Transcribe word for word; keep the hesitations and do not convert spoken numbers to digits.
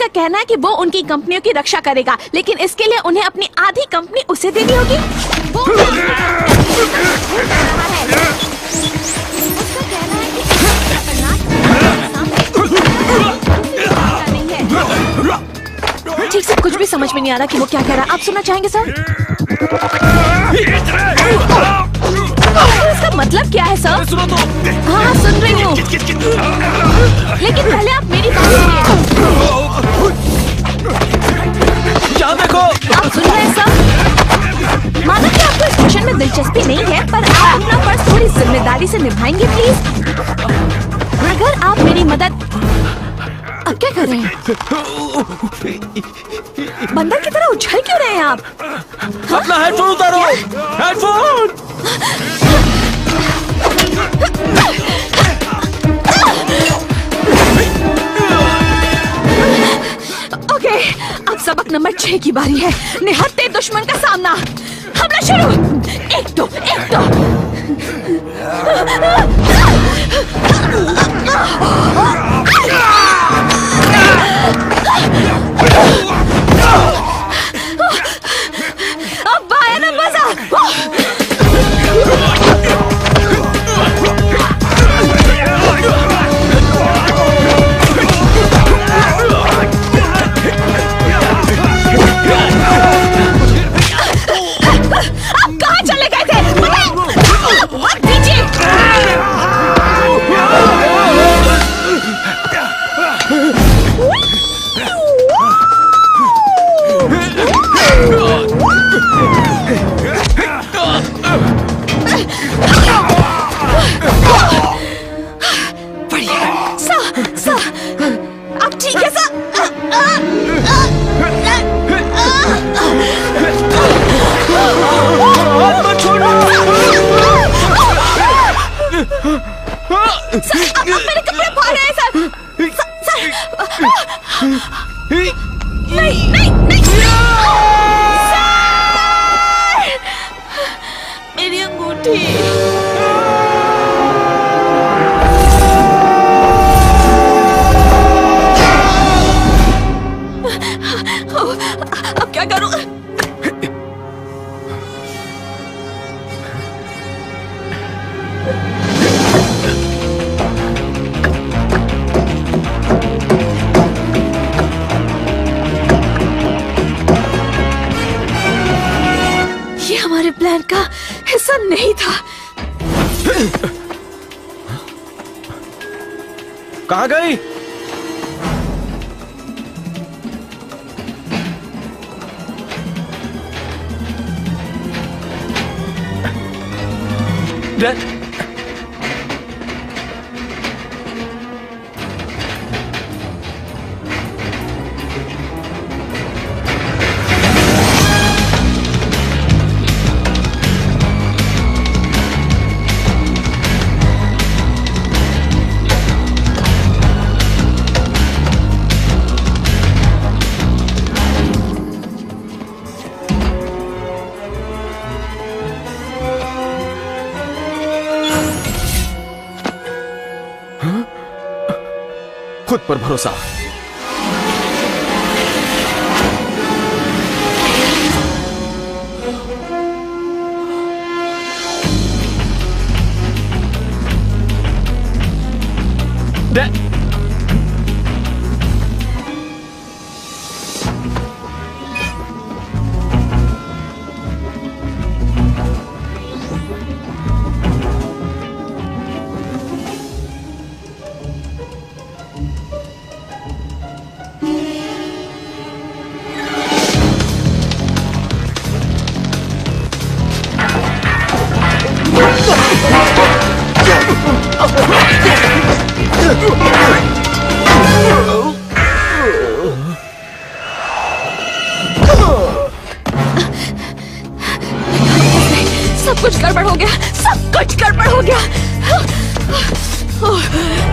का कहना है कि वो उनकी कंपनियों की रक्षा करेगा, लेकिन इसके लिए उन्हें अपनी आधी कंपनी उसे देनी होगी। वो ठीक से कुछ भी समझ में नहीं आ रहा कि वो क्या कह रहा है। आप सुनना चाहेंगे सर? इसका मतलब क्या है सर? सुनो तो। हाँ हाँ सुन रही हूँ, लेकिन पहले आप मेरी बात सुनिए। क्या देखो? आप सुन रहे हैं सर? मानो कि आपको इस मिशन में दिलचस्पी नहीं है, पर आप अपना फर्ज थोड़ी जिम्मेदारी से निभाएंगे प्लीज। अगर आप मेरी मदद। अब क्या कर रहे हैं? बंदर की तरह उछल क्यों रहे हैं आप? अपना हेडफोन उतारो। हेडफोन। ओके, अब सबक नंबर छह की बारी है। निहत्थे दुश्मन का सामना। हमला शुरू। एक दो, एक दो। अब आया ना मजा। आप कहाँ चले गए थे? मत दीजिए। बढ़िया। सा, सा, अब ठीक है सा। मत छोड़ो। सर, अब मेरे कपड़े फाड़ रहे हैं सर। सर, नहीं, नहीं, नहीं। सर, मेरी अंगूठी। अब क्या करूं? ये हमारे प्लान का हिस्सा नहीं था। कहाँ गई? डैड। खुद पर भरोसा। डैड। सब कुछ गड़बड़ हो गया, सब कुछ गड़बड़ हो गया।